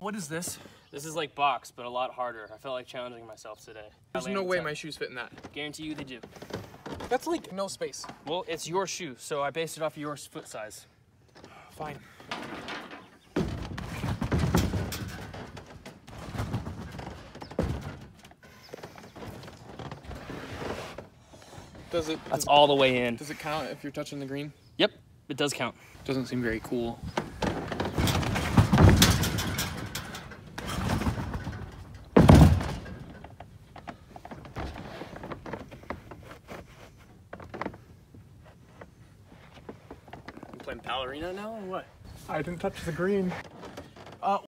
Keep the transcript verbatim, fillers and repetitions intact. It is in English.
What is this? This is like box, but a lot harder. I felt like challenging myself today. There's no way my shoes fit in that. Guarantee you they do. That's like no space. Well, it's your shoe, so I based it off of your foot size. Fine. Does it? That's all the way in. Does it count if you're touching the green? Yep, it does count. Doesn't seem very cool. You playing ballerina now or what? I didn't touch the green.